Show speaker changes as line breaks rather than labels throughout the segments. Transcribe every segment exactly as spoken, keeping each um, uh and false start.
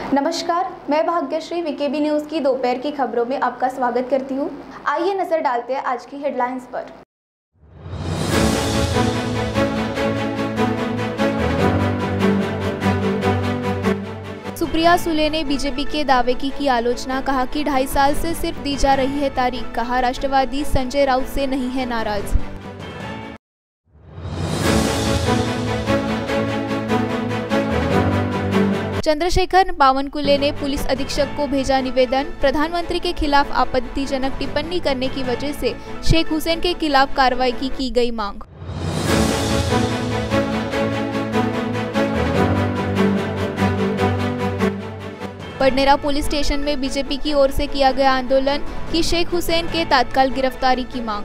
नमस्कार, मैं Bhagyashree VKB news की दोपहर की खबरों में आपका स्वागत करती हूँ। आइए नजर डालते हैं आज की हेडलाइंस पर। सुप्रिया सुले ने बीजेपी के दावे की की आलोचना, कहा कि ढाई साल से सिर्फ दी जा रही है तारीख। कहा राष्ट्रवादी संजय राउत से नहीं है नाराज। चंद्रशेखर बावनकुले ने पुलिस अधीक्षक को भेजा निवेदन। प्रधानमंत्री के खिलाफ आपत्तिजनक टिप्पणी करने की वजह से शेख हुसैन के खिलाफ कार्रवाई की की गई मांग। बडनेरा पुलिस स्टेशन में बीजेपी की ओर से किया गया आंदोलन की शेख हुसैन के तत्काल गिरफ्तारी की मांग।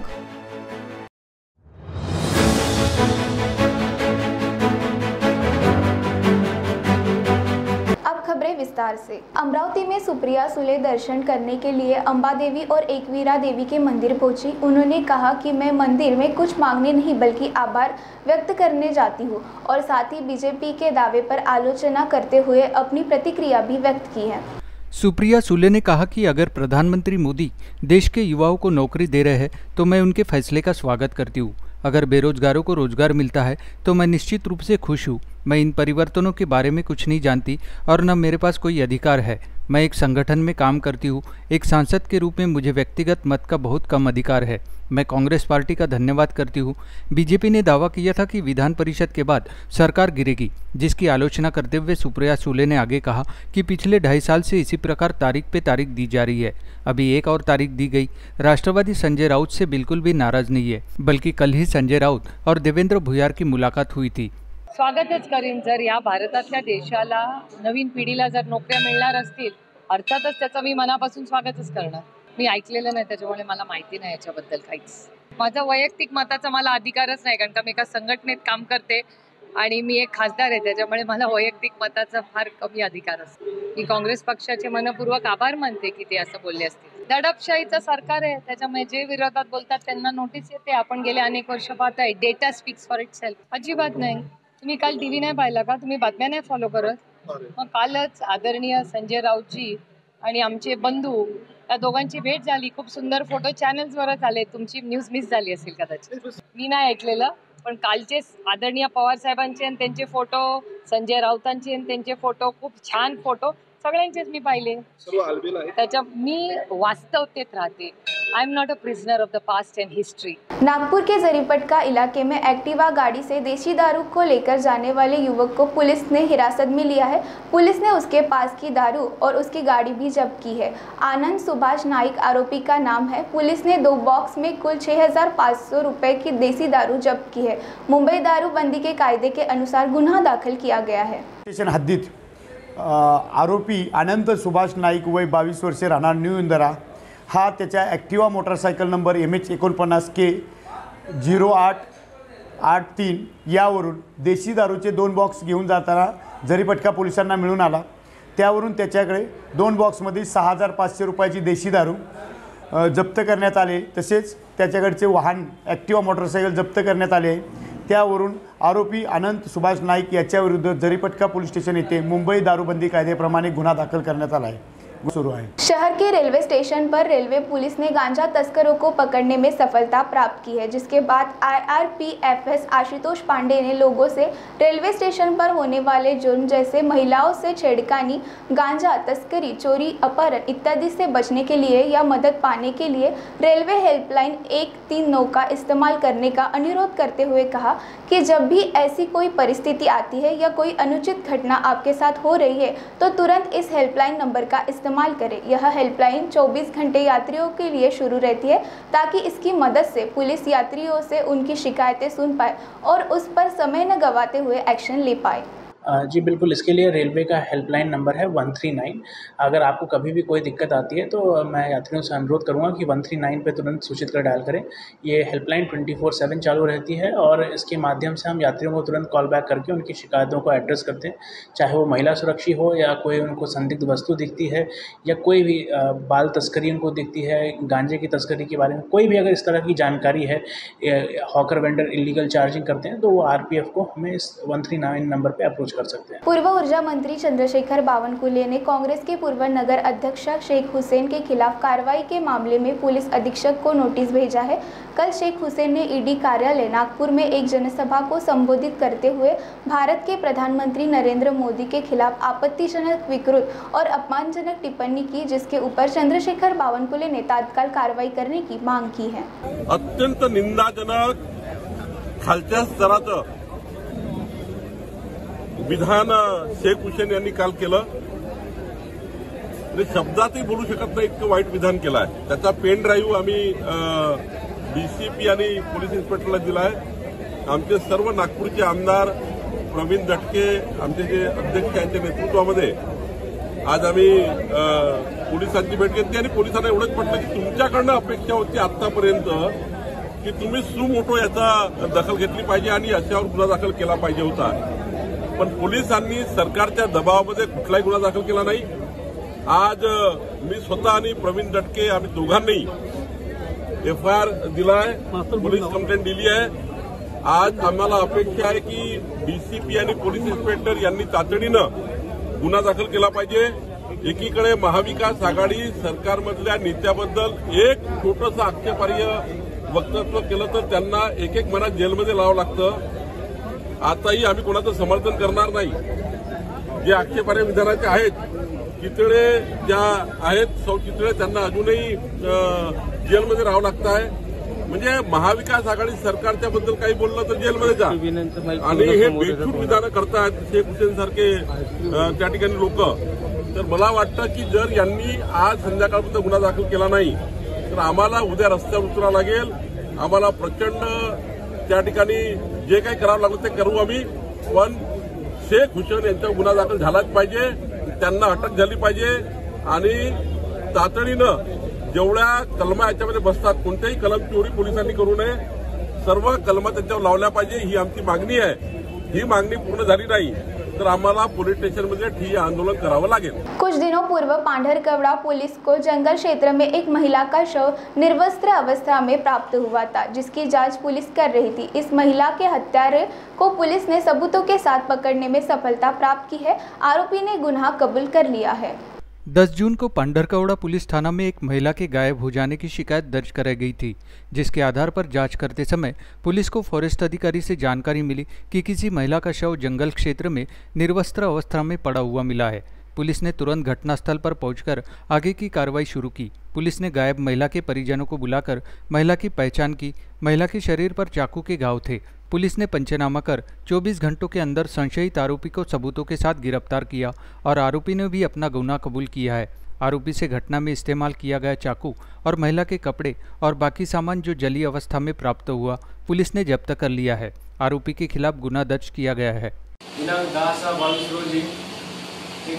विस्तार से अमरावती में सुप्रिया सुले दर्शन करने के लिए अंबा देवी और एकवीरा देवी के मंदिर पहुंची। उन्होंने कहा कि मैं मंदिर में कुछ मांगने नहीं बल्कि आभार व्यक्त करने जाती हूं और साथ ही बीजेपी के दावे पर आलोचना करते हुए अपनी प्रतिक्रिया भी व्यक्त की है।
सुप्रिया सुले ने कहा कि अगर प्रधानमंत्री मोदी देश के युवाओं को नौकरी दे रहे हैं तो मैं उनके फैसले का स्वागत करती हूँ। अगर बेरोजगारों को रोजगार मिलता है तो मैं निश्चित रूप से खुश हूँ। मैं इन परिवर्तनों के बारे में कुछ नहीं जानती और न मेरे पास कोई अधिकार है। मैं एक संगठन में काम करती हूँ। एक सांसद के रूप में मुझे व्यक्तिगत मत का बहुत कम अधिकार है। मैं कांग्रेस पार्टी का धन्यवाद करती हूँ। बीजेपी ने दावा किया था कि विधान परिषद के बाद सरकार गिरेगी, जिसकी आलोचना करते हुए सुप्रिया सुले ने आगे कहा कि पिछले ढाई साल से इसी प्रकार तारीख पे तारीख दी जा रही है। अभी एक और तारीख दी गई। राष्ट्रवादी संजय राउत से बिल्कुल भी नाराज नहीं है, बल्कि कल ही संजय राउत और देवेंद्र भुयार की मुलाकात हुई थी।
स्वागतच करीन जर या भारतातल्या देशाला नवीन पिढीला जर नोकऱ्या मिळणार असतील, अर्थातच त्याचं मी मनापासून स्वागतच करणार। मी ऐकलेलं नाही त्याच्यामुळे मला माहिती नाही याच्याबद्दल काहीच। माझा वैयक्तिक मताचा मला अधिकारच नाही, कारण का मी एका संघटनेत काम करते आणि मी एक खासदार आहे, त्याच्यामुळे मला वैयक्तिक मताचा फार कमी अधिकार असतो। मी काँग्रेस पक्षाचे मनपूर्वक आभार मानते की ते असं बोलले असतील। दडपशाहीचं सरकार आहे, त्याच्यामुळे जे विरोधात बोलतात त्यांना नोटीस येते। आपण गेले अनेक वर्ष पाहताय, डेटा स्पीक्स फॉर इटसेल्फ। अजिबात नाही। तुम्ही काल टीव्ही नाही पाहिला का? तुम्ही बातम्या नाही फॉलो करत? मग कालच आदरणीय संजय राऊतजी आणि आमचे बंधू त्या दोघांची भेट झाली। खूप सुंदर फोटो चॅनल्सवरच आले। तुमची न्यूज मिस झाली असेल कदाचित, मी नाही ऐकलेलं। पण कालचे आदरणीय पवार साहेबांचे आणि त्यांचे फोटो, संजय राऊतांचे आणि त्यांचे फोटो, खूप छान फोटो सगळ्यांचेच मी पाहिले। त्याच्या मी वास्तवतेत राहते। I am not a prisoner of the past and history.
Nagpur के जरीपटका इलाके में एक्टिवा गाड़ी से देशी दारू को लेकर जाने वाले युवक को पुलिस ने हिरासत में लिया है। पुलिस ने उसके पास की दारू और उसकी गाड़ी भी जब्त की है। आनंद सुभाष नाइक आरोपी का नाम है। पुलिस ने दो बॉक्स में कुल छह हजार पाँच सौ रुपए की देसी दारू जब्त की है। मुंबई दारूबंदी के कायदे के अनुसार गुन्हा दाखल किया गया है।
स्टेशन हद्दीत आरोपी आनंद सुभाष नाईक वय बावीस वर्षे राहणार न्यू इंदिरा हा त्याच्या Activa motorcycle number M H एकोणपन्नास के झिरो आठ आठ तीन यावरून देशी दारूचे दोन बॉक्स घेऊन जाताना जरीपटका पोलिसांना मिळून आला। त्यावरून त्याच्याकडे दोन बॉक्समध्ये सहा हजार पाचशे रुपयाची देशी दारू जप्त करण्यात आले। तसेच त्याच्याकडचे वाहन ॲक्टिवा मोटरसायकल जप्त करण्यात आले। त्यावरून आरोपी अनंत सुभाष नाईक याच्याविरुद्ध जरीपटका पोलीस स्टेशन येथे मुंबई दारूबंदी कायद्याप्रमाणे गुन्हा दाखल करण्यात आला आहे। शुरू है।
शहर के रेलवे स्टेशन पर रेलवे पुलिस ने गांजा तस्करों को पकड़ने में सफलता प्राप्त की है, जिसके बाद आईआरपीएफएस आशुतोष पांडे ने लोगों से रेलवे स्टेशन पर होने वाले जुर्म जैसे महिलाओं से छेड़खानी, गांजा तस्करी, चोरी, अपहरण इत्यादि से बचने के लिए या मदद पाने के लिए रेलवे हेल्पलाइन एक तीन नौ का इस्तेमाल करने का अनुरोध करते हुए कहा कि जब भी ऐसी कोई परिस्थिति आती है या कोई अनुचित घटना आपके साथ हो रही है तो तुरंत इस हेल्पलाइन नंबर का इस्तेमाल करें। यह हेल्पलाइन चौबीस घंटे यात्रियों के लिए शुरू रहती है ताकि इसकी मदद से पुलिस यात्रियों से उनकी शिकायतें सुन पाए और उस पर समय न गंवाते हुए एक्शन ले पाए।
जी बिल्कुल, इसके लिए रेलवे का हेल्पलाइन नंबर है वन थ्री नाइन। अगर आपको कभी भी कोई दिक्कत आती है तो मैं यात्रियों से अनुरोध करूंगा कि वन थ्री नाइन पे तुरंत सूचित कर डायल करें। ये हेल्पलाइन ट्वेंटी फोर सेवन चालू रहती है और इसके माध्यम से हम यात्रियों को तुरंत कॉल बैक करके उनकी शिकायतों को एड्रेस करते हैं, चाहे वो महिला सुरक्षी हो या कोई उनको संदिग्ध वस्तु दिखती है या कोई भी बाल तस्करी उनको दिखती है, गांजे की तस्करी के बारे में कोई भी अगर इस तरह की जानकारी है, हॉकर वेंडर इलीगल चार्जिंग करते हैं तो वो आर पी एफ को हमें इस वन थ्री नाइन नंबर पर अप्रोच कर सकते हैं।
पूर्व ऊर्जा मंत्री चंद्रशेखर बावनकुले ने कांग्रेस के पूर्व नगर अध्यक्ष शेख हुसैन के खिलाफ कार्रवाई के मामले में पुलिस अधीक्षक को नोटिस भेजा है। कल शेख हुसैन ने ईडी कार्यालय नागपुर में एक जनसभा को संबोधित करते हुए भारत के प्रधानमंत्री नरेंद्र मोदी के खिलाफ आपत्तिजनक, विकृत और अपमानजनक टिप्पणी की, जिसके ऊपर चंद्रशेखर बावनकुले ने तत्काल कार्रवाई करने की मांग की है।
अत्यंत निंदाजनक खालच्या स्तराचं विधान शेख हुसैन यांनी काल केलं। शब्दातही बोलू शकत नाही इतकं वाईट विधान केलं आहे। त्याचा पेन ड्राईव्ह आम्ही डीसीपी आणि पोलीस इन्स्पेक्टरला दिलाय। आमचे सर्व नागपूरचे आमदार प्रवीण दटके, आमचे जे अध्यक्ष यांच्या नेतृत्वामध्ये आज आम्ही पोलिसांची भेट घेतली आणि पोलिसांना एवढंच म्हटलं की तुमच्याकडनं अपेक्षा होती आतापर्यंत की तुम्ही सुमोटो याचा दखल घेतली पाहिजे आणि याच्यावर गुन्हा दाखल केला पाहिजे होता, पण पोलिसांनी सरकारच्या दबावामध्ये कुठलाही गुन्हा दाखल केला नाही। आज मी स्वतः आणि प्रवीण दटके आम्ही दोघांनी एफ आय आर दिलाय, पोलीस कंप्लेंट दिली आहे। आज आम्हाला अपेक्षा आहे की डीसीपी आणि पोलीस इन्स्पेक्टर यांनी तातडीनं गुन्हा दाखल केला पाहिजे। एकीकडे महाविकास आघाडी सरकारमधल्या नेत्याबद्दल एक छोटंसं आक्षेपार्ह वक्तव्य केलं तर त्यांना एक एक महिना जेलमध्ये लावावं लागतं। आताही आम्ही कोणाचं समर्थन करणार नाही। जे आक्षेपार्ह विधानाचे आहेत, चितळे ज्या आहेत सौ चितळे, त्यांना अजूनही जेलमध्ये राहावं लागतं आहे। म्हणजे महाविकास आघाडी सरकारच्या बद्दल काही बोललं तर जेलमध्ये जा, आणि हे बेछूट विधानं करतात शेख हुसैन सारखे त्या ठिकाणी लोक। तर मला वाटतं की जर यांनी आज संध्याकाळपर्यंत गुन्हा दाखल केला नाही तर आम्हाला उद्या रस्त्यावर उतरावं लागेल। आम्हाला प्रचंड त्या ठिकाणी जे काही करावं लागलं ते करू आम्ही, पण शेख हुसैन यांच्यावर गुन्हा दाखल झालाच पाहिजे, त्यांना अटक झाली पाहिजे आणि तातडीनं जेवढ्या कलमा याच्यामध्ये बसतात कोणत्याही कलम चोरी पोलिसांनी करू नये, सर्व कलमा त्यांच्यावर लावल्या पाहिजे, ही आमची मागणी आहे। ही मागणी पूर्ण झाली नाही तर आम्हाला पुलिस स्टेशन में ठिय्या आंदोलन करावं लागेल।
कुछ दिनों पूर्व पांढरकवड़ा पुलिस को जंगल क्षेत्र में एक महिला का शव निर्वस्त्र अवस्था में प्राप्त हुआ था, जिसकी जांच पुलिस कर रही थी। इस महिला के हत्यारे को पुलिस ने सबूतों के साथ पकड़ने में सफलता प्राप्त की है। आरोपी ने गुनाह कबूल कर लिया है।
दस जून को पांढरकवड़ा पुलिस थाना में एक महिला के गायब हो जाने की शिकायत दर्ज कराई गई थी, जिसके आधार पर जांच करते समय पुलिस को फॉरेस्ट अधिकारी से जानकारी मिली कि किसी महिला का शव जंगल क्षेत्र में निर्वस्त्र अवस्था में पड़ा हुआ मिला है। पुलिस ने तुरंत घटनास्थल पर पहुंचकर आगे की कार्रवाई शुरू की। पुलिस ने गायब महिला के परिजनों को बुलाकर महिला की पहचान की। महिला के शरीर पर चाकू के घाव थे। पुलिस ने पंचनामा कर चौबीस घंटों के अंदर संशयित आरोपी को सबूतों के साथ गिरफ्तार किया और आरोपी ने भी अपना गुनाह कबूल किया है। आरोपी से घटना में इस्तेमाल किया गया चाकू और महिला के कपड़े और बाकी सामान जो जली अवस्था में प्राप्त हुआ पुलिस ने जब्त कर लिया है। आरोपी के खिलाफ गुना दर्ज किया गया है।
दिनांक दहा सहा बावीस रोजी एक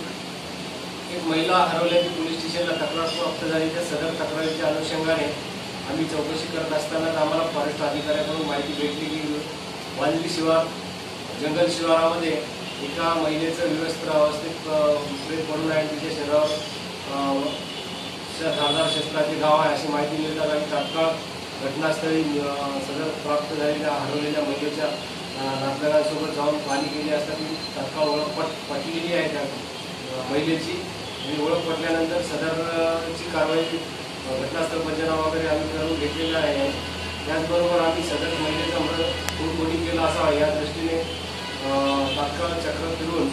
एक महिला हरवल्याची पोलीस स्टेशनला तक्रार प्राप्त झाली। त्या सदर तक्रारीच्या अनुषंगाने आम्ही चौकशी करत असताना आम्हाला फॉरेस्ट अधिकाऱ्यांकडून माहिती भेटली की वांजली शिवार जंगल शिवारामध्ये एका महिलेचं विवस्त्र अवस्थेत प्रेत पडून आहे, तिच्या शरीरावर धारदार शस्त्राचे घाव आहे अशी माहिती मिळतात आणि तात्काळ घटनास्थळी सदर प्राप्त झालेल्या हरवलेल्या महिलेच्या नातलगांसोबत जाऊन पाहणी केली असता ती तात्काळ ओळख पट पटलेली आहे त्या महिलेची, आणि ओळख पटल्यानंतर सदरची कारवाई घटनास्थळ पंचनामा वगैरे आम्ही करून घेतलेला आहे। त्याचबरोबर आम्ही सदर महिलेचा मृत कोणी केला असावा या दृष्टीने तात्काळ चक्र फिरून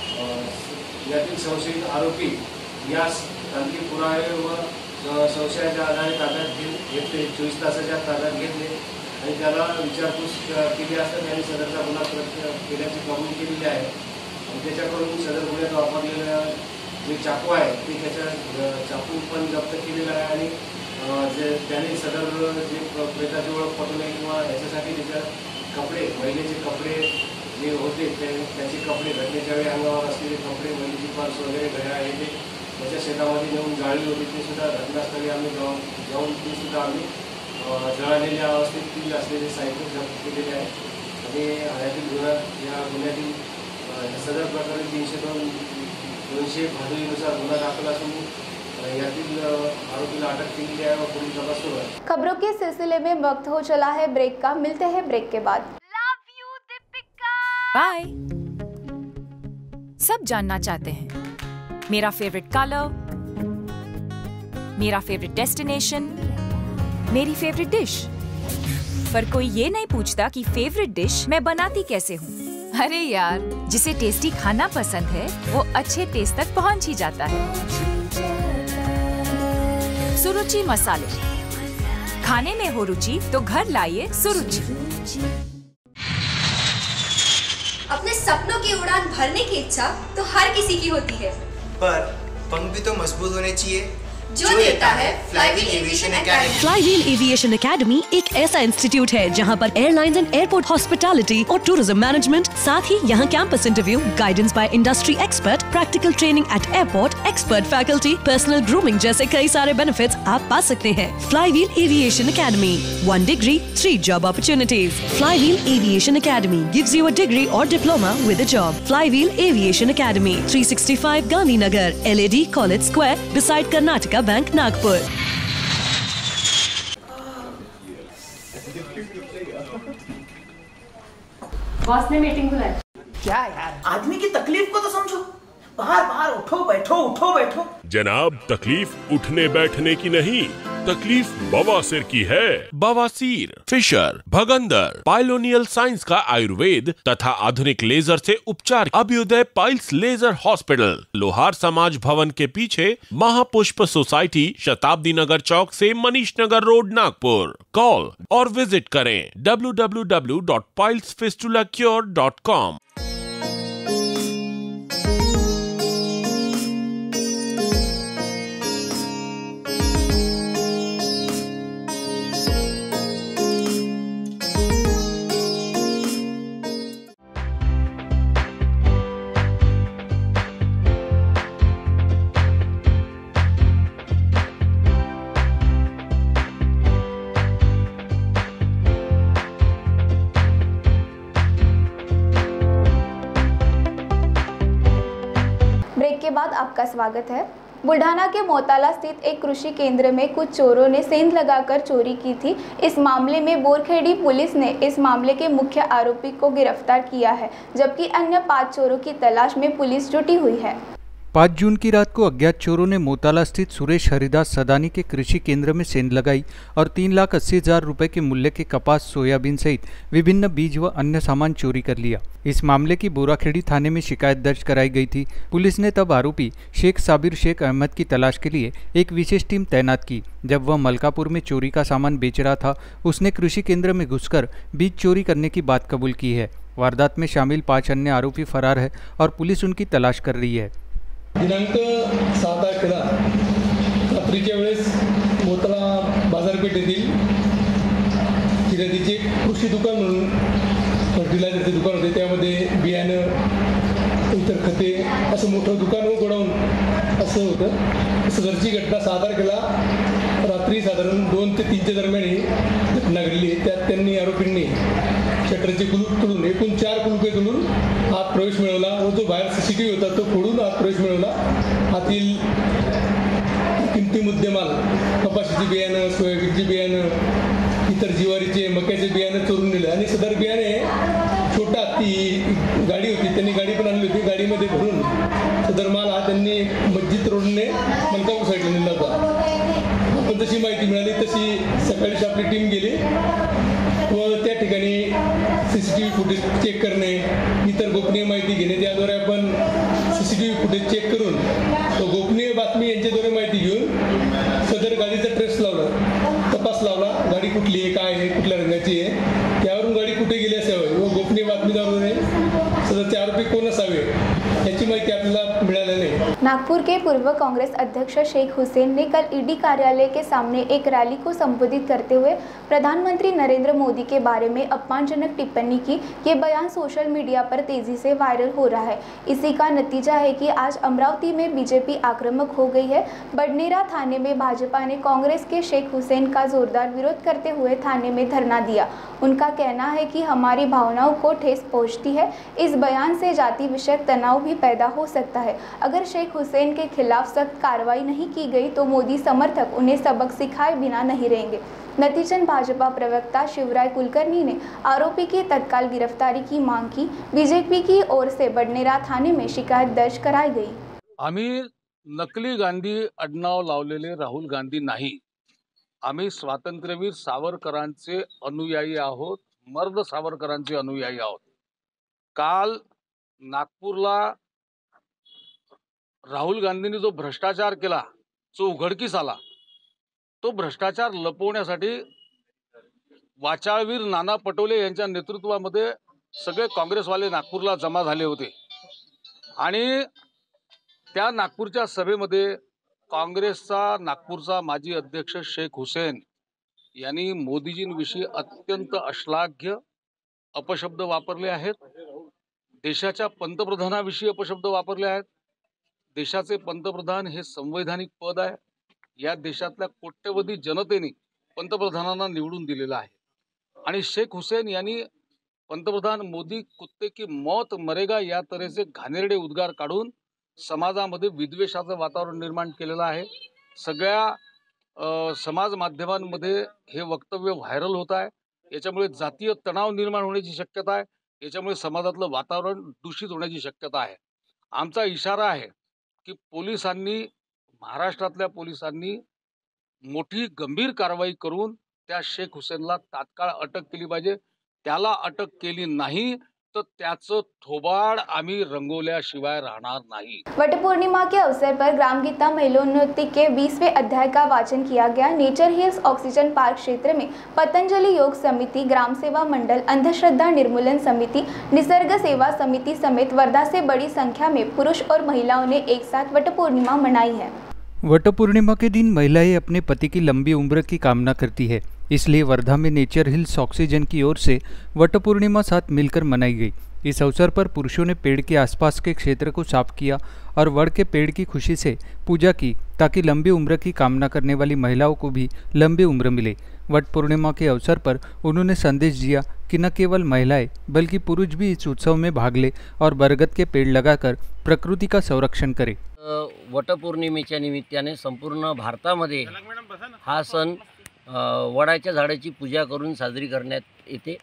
यातील संशयित आरोपी यास तांत्रिक पुरावे व संशयाच्या आधारे ताब्यात घेतले, चोवीस तासाच्या ताब्यात घेतले आणि त्याला विचारपूस केली असता त्यांनी सदरचा गुन्हा केल्याची कबूल केलेली आहे। आणि त्याच्याकडून सदर गुन्ह्यात वापरलेल्या जे चाकू आहे ते त्याच्या चाकू पण जप्त केलेला आहे आणि जे त्याने सदर जे प्रेताची ओळख पटू नये किंवा याच्यासाठी त्याच्या कपडे महिलेचे कपडे जे होते ते त्याचे कपडे घटनेच्या वेळी अंगावर असलेले कपडे महिलेची पर्स वगैरे घड्याळ आहे ते त्याच्या शेतामध्ये नेऊन जाळली होती, ते सुद्धा घटनास्थळी आम्ही जाऊन जाऊन ती सुद्धा आम्ही जळालेल्या अवस्थेत ती असलेले साहित्य जप्त केलेले आहे। आणि यातील गुन्हा या गुन्ह्यातील सदर प्रकारे तीनशे दोन दोनशे भादुरीनुसार गुन्हा दाखल असून यातील आरोपीला अटक केली है और पुलिस तपास सुरू है।
खबरों के सिलसिले में वक्त हो चला है ब्रेक का, मिलते हैं ब्रेक के बाद।
बाय। सब जानना चाहते हैं। मेरा फेवरेट कलर, मेरा फेवरेट डेस्टिनेशन, मेरी फेवरेट डिश। पर कोई ये नहीं पूछता कि फेवरेट डिश मैं बनाती कैसे हूँ। अरे यार, जिसे टेस्टी खाना पसंद है वो अच्छे टेस्ट तक पहुँच ही जाता है। सुरुचि मसाले, खाने में हो रुचि तो घर लाइए सुरुचि।
अपने सपनों की उड़ान भरने की इच्छा तो हर किसी की होती है, पर पंख भी तो मजबूत होने चाहिए, जो देता है Flywheel Aviation Academy.
Flywheel Aviation Academy एक ऐसा इंस्टीट्यूट है जहां पर एयरलाइंस एंड एयरपोर्ट हॉस्पिटैलिटी और टूरिज्म मैनेजमेंट, साथ ही यहां campus interview, guidance by industry expert, practical training at airport, expert faculty, personal grooming जैसे कई सारे बेनिफिट्स आप पा सकते हैं। Flywheel Aviation Academy, one degree three job opportunities. Flywheel Aviation Academy gives you a degree और diploma with a job. Flywheel Aviation academy, three sixty five Gandhinagar, L A D college square, beside Karnataka bank, Nagpur.
Boss ने meeting बुलाई।
क्या यार, आदमी की तकलीफ को तो समझो। बाहर बाहर उठो बैठो उठो बैठो।
जनाब, तकलीफ उठने बैठने की नहीं, तकलीफ बवासीर की है। बवासीर, फिशर, भगंदर, पाइलोनियल साइंस का आयुर्वेद तथा आधुनिक लेजर से उपचार। Abhyudaya piles laser hospital, Lohar Samaj Bhavan के पीछे, महापुष्प सोसाइटी, शताब्दी नगर चौक से मनीष नगर रोड, नागपुर। कॉल और विजिट करें W W W dot piles fistula cure dot com.
के बाद आपका स्वागत है। बुल्ढाना के मोताला स्थित एक कृषि केंद्र में कुछ चोरों ने सेंध लगाकर चोरी की थी। इस मामले में बोरखेड़ी पुलिस ने इस मामले के मुख्य आरोपी को गिरफ्तार किया है, जबकि अन्य पाँच चोरों की तलाश में पुलिस जुटी हुई है।
पाँच जून की रात को अज्ञात चोरों ने मोताला स्थित सुरेश हरिदास सदानी के कृषि केंद्र में सेंध लगाई और तीन लाख अस्सी हजार रुपये के मूल्य के कपास, सोयाबीन सहित विभिन्न बीज व अन्य सामान चोरी कर लिया। इस मामले की बोराखेड़ी थाने में शिकायत दर्ज कराई गई थी। पुलिस ने तब आरोपी शेख साबिर शेख अहमद की तलाश के लिए एक विशेष टीम तैनात की। जब वह मलकापुर में चोरी का सामान बेच रहा था, उसने कृषि केंद्र में घुसकर बीज चोरी करने की बात कबूल की है। वारदात में शामिल पाँच अन्य आरोपी फरार है और पुलिस उनकी तलाश कर रही है।
दिनांक सात तारखेला रात्रीच्या वेळेस मोताळा बाजारपेठेतील खरेदीचे कृषी दुकान म्हणून फर्टिलायझरचे दुकान होते, त्यामध्ये बियाणं, इतर खते असं मोठं दुकान व गोडाऊन असं होतं। सदरची घटना सहा तारखेला रात्री साधारण दोन ते तीनच्या दरम्यान ही घटना घडली। त्यात त्यांनी आरोपींनी शटरचे कुलूप तोडून एकूण चार कुलुपे तोडून आत प्रवेश मिळवला व जो बाहेर सीसीटीव्ही होता तो फोडून आत प्रवेश मिळवला। आतील किमती मुद्देमाल, कपाशीची बियाणं, सोयाबीनची बियाणं, इतर ज्वारीचे, मक्याचे बियाणं चोरून नेले आणि सदर बियाणे छोटा ती गाडी होती, त्यांनी गाडी पण आणली होती, गाडीमध्ये भरून सदर माल हा त्यांनी मस्जिद रोडने मलकापूर साईडला नेला होता। आपण जशी माहिती मिळाली तशी सकाळीच आपली टीम गेली व त्या ठिकाणी सीसीटीव्ही फुटेज चेक करणे, इतर गोपनीय माहिती घेणे, त्याद्वारे आपण सीसीटीव्ही फुटेज चेक करून तो गोपनीय बातमी यांच्याद्वारे माहिती घेऊन सदर गाडीचा ट्रेस लावला, तपास लावला, गाडी कुठली आहे, काय आहे, कुठल्या रंगाची आहे, त्यावरून गाडी कुठे गेली असावी व गोपनीय बातमीदाराने सदरचे आरोपी कोण असावे याची माहिती आपल्याला मिळाली नाही।
नागपुर के पूर्व कांग्रेस अध्यक्ष शेख हुसैन ने कल ईडी कार्यालय के सामने एक रैली को संबोधित करते हुए प्रधानमंत्री नरेंद्र मोदी के बारे में अपमानजनक टिप्पणी की। ये बयान सोशल मीडिया पर तेजी से वायरल हो रहा है। इसी का नतीजा है कि आज अमरावती में बीजेपी आक्रामक हो गई है। बडनेरा थाने में भाजपा ने कांग्रेस के शेख हुसैन का जोरदार विरोध करते हुए थाने में धरना दिया। उनका कहना है कि हमारी भावनाओं को ठेस पहुंचती है। इस बयान से जाति विषयक तनाव तनाव भी पैदा हो सकता है। अगर शेख हुसैन के खिलाफ सख्त कार्रवाई नहीं की गई तो मोदी समर्थक उन्हें सबक सिखाए बिना नहीं रहेंगे। नतीजतन भाजपा प्रवक्ता शिवराय कुलकर्णी ने आरोपी की तत्काल गिरफ्तारी की मांग की। बीजेपी की ओर से बडनेरा थाने में शिकायत दर्ज कराई गई।
आम्ही नकली गांधी आडनाव लावलेले राहुल गांधी नाही, आम्ही स्वातंत्र्यवीर सावरकरांचे अनुयायी आहोत, मर्द सावरकरांचे अनुयायी आहोत। काल नागपूरला राहुल गांधींनी जो भ्रष्टाचार केला, जो उघडकीस आला, तो भ्रष्टाचार लपवण्यासाठी वाचाळवीर नाना पटोले यांच्या नेतृत्वामध्ये सगळे काँग्रेसवाले नागपूरला जमा झाले होते आणि त्या नागपूरच्या सभेमध्ये काँग्रेसचा नागपूरचा माजी अध्यक्ष शेख हुसेन यांनी मोदीजींविषयी अत्यंत अश्लाघ्य अपशब्द वापरले आहेत। देशाच्या पंतप्रधानाविषयी अपशब्द वापरले आहेत। देशाचे पंतप्रधान हे संवैधानिक पद आहे। या देशातल्या कोट्यवधी जनतेने पंतप्रधानांना निवडून दिलेला आहे आणि शेख हुसेन यांनी पंतप्रधान मोदी कुत्ते की मौत मरेगा या तऱ्हेचे घाणेरडे उद्गार काढून समाजामध्ये विद्वेषाचं वातावरण निर्माण केलेलं आहे। सगळ्या समाज माध्यमांमध्ये हे वक्तव्य व्हायरल होत आहे। याच्यामुळे जातीय तणाव निर्माण होण्याची शक्यता आहे। याच्यामुळे समाजातलं वातावरण दूषित होण्याची शक्यता आहे। आमचा इशारा आहे की पोलिसांनी, महाराष्ट्रातल्या पोलिसांनी मोठी गंभीर कारवाई करून त्या शेख हुसेनला तात्काळ अटक केली पाहिजे। त्याला अटक केली नाही तो त्याचं थोबाड आम्ही रंगवल्याशिवाय राहणार नहीं।
वट पूर्णिमा के अवसर पर ग्राम गीता महिलोन्नति के बीसवें अध्याय का वाचन किया गया। नेचर हिल्स ऑक्सीजन पार्क क्षेत्र में पतंजलि योग समिति, ग्राम सेवा मंडल, अंधश्रद्धा निर्मूलन समिति, निसर्ग सेवा समिति समेत वर्धा से बड़ी संख्या में पुरुष और महिलाओं ने एक साथ वट पूर्णिमा मनाई है।
वट पूर्णिमा के दिन महिलाएं अपने पति की लंबी उम्र की कामना करती है, इसलिए वर्धा में नेचर हिल्स ऑक्सीजन की ओर से वट पूर्णिमा साथ मिलकर मनाई गई। इस अवसर पर पुरुषों ने पेड़ के आसपास के क्षेत्र को साफ किया और वट के पेड़ की खुशी से पूजा की ताकि लंबी उम्र की कामना करने वाली महिलाओं को भी लंबी उम्र मिले। वट पूर्णिमा के अवसर पर उन्होंने संदेश दिया कि न केवल महिलाएं बल्कि पुरुष भी इस उत्सव में भाग ले और बरगद के पेड़ लगाकर प्रकृति का संरक्षण करें।
वटपौर्णिमेच्या निमित्ताने संपूर्ण भारतामध्ये हा सण वडाच्या झाडाची पूजा करून साजरी करण्यात येते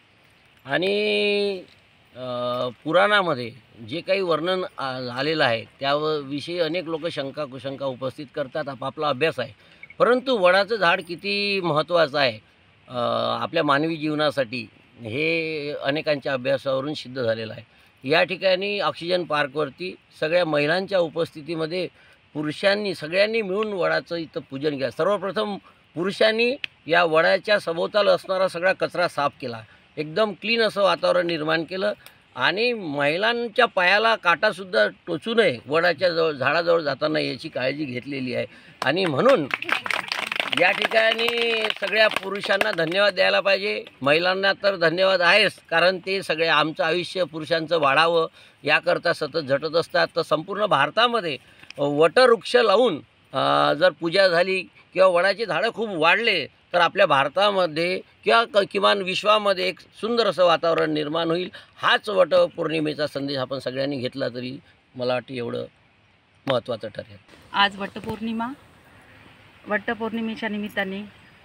आणि पुराणामध्ये जे काही वर्णन आलेलं आहे त्याविषयी अनेक लोक शंका कुशंका उपस्थित करतात, आपापला अभ्यास आहे। परंतु वडाचं झाड किती महत्त्वाचं आहे आपल्या मानवी जीवनासाठी हे अनेकांच्या अभ्यासावरून सिद्ध झालेलं आहे। या ठिकाणी ऑक्सिजन पार्कवरती सगळ्या महिलांच्या उपस्थितीमध्ये पुरुषांनी सगळ्यांनी मिळून वडाचं इथं पूजन केलं। सर्वप्रथम पुरुषांनी या वडाच्या सभोवताल असणारा सगळा कचरा साफ केला, एकदम क्लीन असं वातावरण निर्माण केलं आणि महिलांच्या पायाला काटासुद्धा टोचू नये वडाच्या जवळ झाडाजवळ जाताना याची काळजी घेतलेली आहे। आणि म्हणून या ठिकाणी सगळ्या पुरुषांना धन्यवाद द्यायला पाहिजे। महिलांना तर धन्यवाद आहेच, कारण ते सगळे आमचं आयुष्य पुरुषांचं वाढावं याकरता सतत झटत असतात। तर संपूर्ण भारतामध्ये वटवृक्ष लावून जर पूजा झाली किंवा वडाची झाडं खूप वाढले तर आपल्या भारतामध्ये किंवा किमान विश्वामध्ये एक सुंदर असं वातावरण निर्माण होईल। हाच वटपौर्णिमेचा संदेश आपण सगळ्यांनी घेतला तरी मला वाटतं एवढं महत्त्वाचं ठरेल।
आज वटपौर्णिमा, वटपौर्णिमेच्या निमित्ताने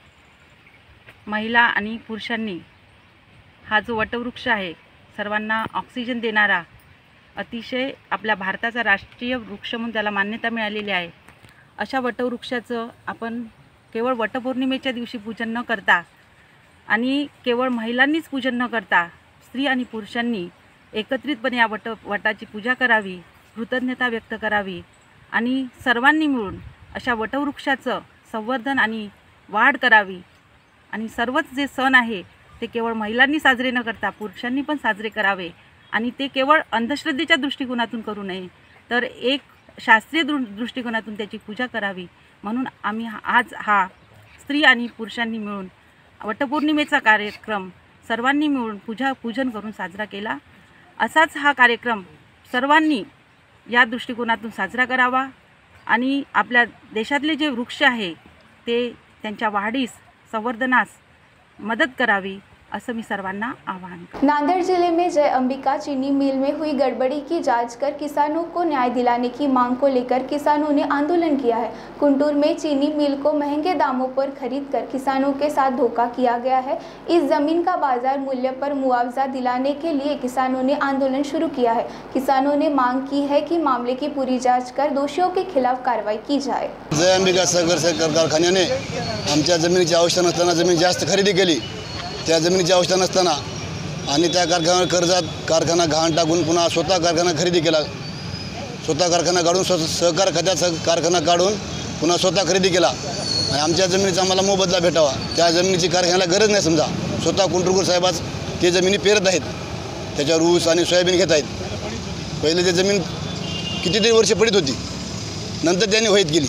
महिला आणि पुरुषांनी हा जो वटवृक्ष आहे सर्वांना ऑक्सिजन देणारा अतिशय आपल्या भारताचा राष्ट्रीय वृक्ष म्हणून त्याला मान्यता मिळालेली आहे, अशा वटवृक्षाचं आपण केवळ वटपौर्णिमेच्या दिवशी पूजन न करता आणि केवळ महिलांनीच पूजन न करता स्त्री आणि पुरुषांनी एकत्रितपणे या वट वटाची पूजा करावी, कृतज्ञता व्यक्त करावी आणि सर्वांनी मिळून अशा वटवृक्षाचं संवर्धन आणि वाढ करावी। आणि सर्वच जे सण आहे ते केवळ महिलांनी साजरे न करता पुरुषांनी पण साजरे करावे आणि ते केवळ अंधश्रद्धेच्या दृष्टिकोनातून करू नये तर एक शास्त्रीय दृ दृष्टिकोनातून त्याची पूजा करावी। म्हणून आम्ही आज हा स्त्री आणि पुरुषांनी मिळून वटपौर्णिमेचा कार्यक्रम सर्वांनी मिळून पूजा पूजन करून साजरा केला। असाच हा कार्यक्रम सर्वांनी या दृष्टिकोनातून साजरा करावा आणि आपल्या देशातले जे वृक्ष आहे ते त्यांच्या वाढीस संवर्धनास मदत करावी असं मी सर्वांना आवाहन करते।
नांदेड़ जिले में जय अंबिका चीनी मिल में हुई गड़बड़ी की जांच कर किसानों को न्याय दिलाने की मांग को लेकर किसानों ने आंदोलन किया है। कुंटूर में चीनी मिल को महंगे दामों पर खरीद कर किसानों के साथ धोखा किया गया है। इस जमीन का बाजार मूल्य पर मुआवजा दिलाने के लिए किसानों ने आंदोलन शुरू किया है। किसानों ने मांग की है कि मामले की पूरी जाँच कर दोषियों के खिलाफ कार्रवाई की जाए।
जय अंबिका सहकार सहकार कारखान्याने आमच्या जमिनीची आवश्यकता नसताना जमीन जास्त खरेदी केली। त्या जमिनीची आवश्यकता नसताना आणि त्या कारखान्यावर कर्जात कारखाना गहाण टाकून पुन्हा स्वतः कारखाना खरेदी केला। स्वतः कारखाना काढून सहकार खात्यात कारखाना काढून पुन्हा स्वतः खरेदी केला आणि आमच्या जमिनीचा आम्हाला मोबदला भेटावा। त्या जमिनीची कारखान्याला गरज नाही। समजा स्वतः कुंटुरकर साहेबाच ते जमिनी पेरत आहेत, त्याच्यावर ऊस आणि सोयाबीन घेत आहेत। पहिले ते जमीन कितीतरी वर्ष पडीत होती, नंतर त्यांनी होईत गेली।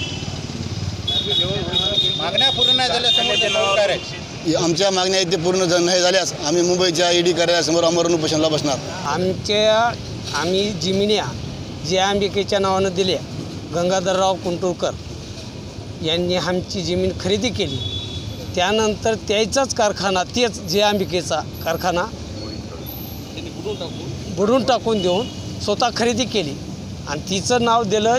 मागण्या पूर्ण नाही झाल्या,
आमच्या मागण्या इथे पूर्ण नाही झाल्यास आम्ही मुंबईच्या ईडी कार्यालयासमोर आमरण उपोषणाला बसणार।
आमच्या आम्ही जमिन्या जय अंबिकेच्या नावानं दिल्या, गंगाधरराव कुंटुरकर यांनी आमची जमीन खरेदी केली। त्यानंतर त्याचाच कारखाना, तेच जय अंबिकेचा कारखाना बुडून टाकून देऊन स्वतः खरेदी केली आणि तिचं नाव दिलं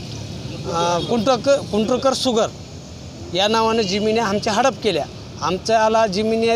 कुंटुरकर कुंटुरकर शुगर या नावाने जमिनी आमच्या हडप केल्या। आमच्याला जमिनी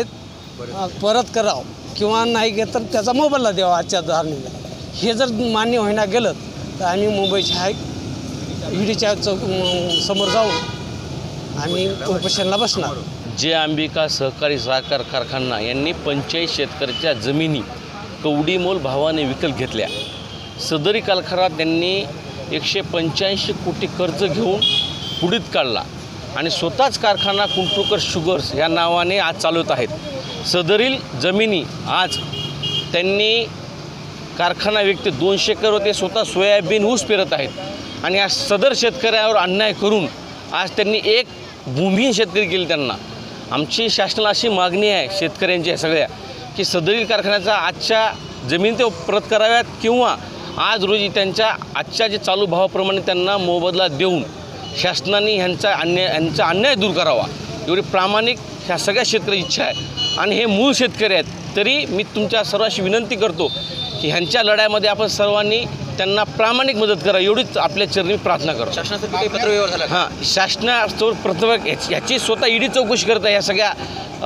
परत करावं किंवा नाही घेत तर त्याचा मोबदला द्यावा आजच्या धारणीला। हे जर मान्य होईना गेलं तर आम्ही मुंबईच्या हाय ईडीच्या चौक समोर जाऊन आम्ही उपोषणाला बसणार।
जय अंबिका सहकारी साखर कारखाना यांनी पंचाळीस शेतकऱ्याच्या जमिनी कवडीमोल भावाने विकत घेतल्या। सदरी कारखाना त्यांनी एकशे पंच्याऐंशी कोटी कर्ज घेऊन पुढीत काढला आणि स्वतःच कारखाना कुंटुरकर शुगर्स या नावाने आज चालवत आहेत। सदरील जमिनी आज त्यांनी कारखाना विकते दोनशे एकर होते, स्वतः सोयाबीन ऊस पेरत आहेत आणि आज सदर शेतकऱ्यावर अन्याय करून आज त्यांनी एक भूमिहीन शेतकरी केली। त्यांना आमची शासनाला अशी मागणी आहे शेतकऱ्यांच्या सगळ्या की सदरील कारखान्याचा आजच्या जमीन ते परत कराव्यात किंवा आज रोजी त्यांच्या आजच्या जे चालू भावाप्रमाणे त्यांना मोबदला देऊन शासनाने ह्यांचा अन्याय यांचा अन्याय दूर करावा, एवढी प्रामाणिक ह्या सगळ्या शेतकरी इच्छा आहे। आणि हे मूळ शेतकरी आहेत, तरी मी तुमच्या सर्वांशी विनंती करतो की ह्यांच्या लढ्यामध्ये आपण सर्वांनी त्यांना प्रामाणिक मदत करा, एवढीच आपल्या चरणी प्रार्थना करतो।
शासनाचं काही पत्रव्यवहार झाला?
हां, शासनाचं प्रथम याची स्वतः ईडी चौकशी करत आहे। ह्या सगळ्या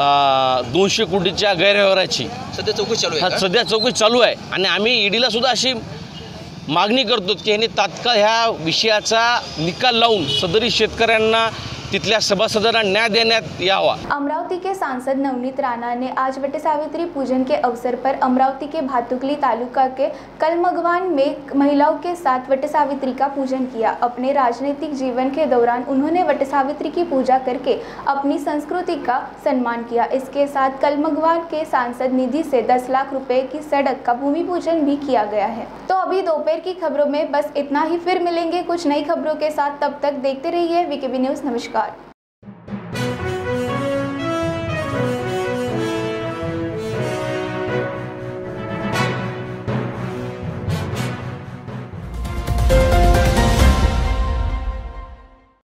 दोनशे कोटीच्या गैरव्यवहाराची
सध्या चौकशी चालू आहे।
सध्या चौकशी चालू आहे आणि आम्ही ईडीला सुद्धा अशी मागणी करतो की यांनी तात्काळ ह्या विषयाचा निकाल लावून सदरी शेतकऱ्यांना तिथल्या सभासदांना न्याय देण्यात यावा।
अमरावती के सांसद नवनीत राणा ने आज वट सावित्री पूजन के अवसर पर अमरावती के भातुकली तालुका के कलमगवान में महिलाओं के साथ वट सावित्री का पूजन किया। अपने राजनीतिक जीवन के दौरान उन्होंने वट सावित्री की पूजा करके अपनी संस्कृति का सम्मान किया। इसके साथ कलमगवान के सांसद निधि से दस लाख रुपए की सड़क का भूमि पूजन भी किया गया है। तो अभी दोपहर की खबरों में बस इतना ही, फिर मिलेंगे कुछ नई खबरों के साथ। तब तक देखते रहिए वीकेबी न्यूज़। नमस्कार।